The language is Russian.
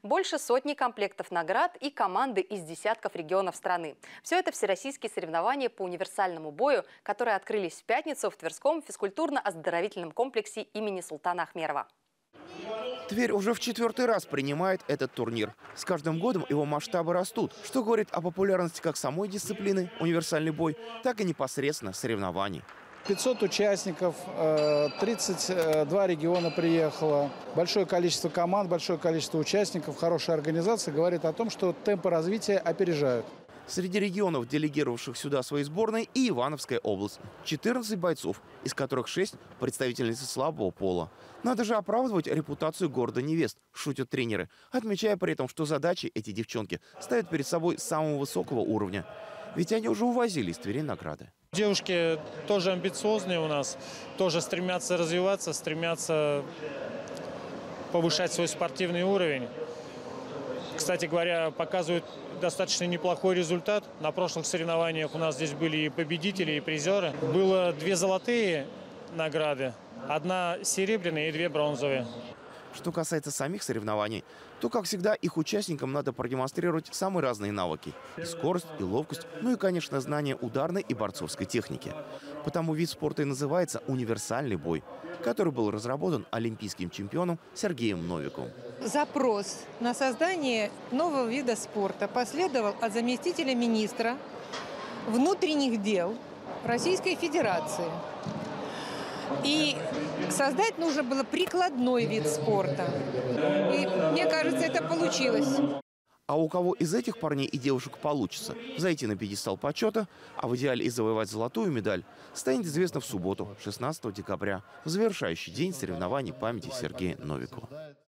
Больше сотни комплектов наград и команды из десятков регионов страны. Все это всероссийские соревнования по универсальному бою, которые открылись в пятницу в Тверском физкультурно-оздоровительном комплексе имени Султана Ахмерова. Тверь уже в 4-й раз принимает этот турнир. С каждым годом его масштабы растут, что говорит о популярности как самой дисциплины универсальный бой, так и непосредственно соревнований. 500 участников, 32 региона приехало, большое количество команд, большое количество участников, хорошая организация говорит о том, что темпы развития опережают. Среди регионов, делегировавших сюда свои сборные, и Ивановская область. 14 бойцов, из которых 6 представительницы слабого пола. Надо же оправдывать репутацию города невест, шутят тренеры, отмечая при этом, что задачи эти девчонки ставят перед собой самого высокого уровня. Ведь они уже увозили из Твери награды. Девушки тоже амбициозные у нас, тоже стремятся развиваться, стремятся повышать свой спортивный уровень. Кстати говоря, показывают достаточно неплохой результат. На прошлых соревнованиях у нас здесь были и победители, и призеры. Было 2 золотые награды, 1 серебряная и 2 бронзовые. Что касается самих соревнований, то, как всегда, их участникам надо продемонстрировать самые разные навыки. И скорость, и ловкость, ну и, конечно, знание ударной и борцовской техники. Потому вид спорта и называется универсальный бой, который был разработан олимпийским чемпионом Сергеем Новиковым. Запрос на создание нового вида спорта последовал от заместителя министра внутренних дел Российской Федерации. И создать нужно было прикладной вид спорта. И мне кажется, это получилось. А у кого из этих парней и девушек получится зайти на пьедестал почета, а в идеале и завоевать золотую медаль, станет известно в субботу, 16 декабря, в завершающий день соревнований памяти Сергея Новикова.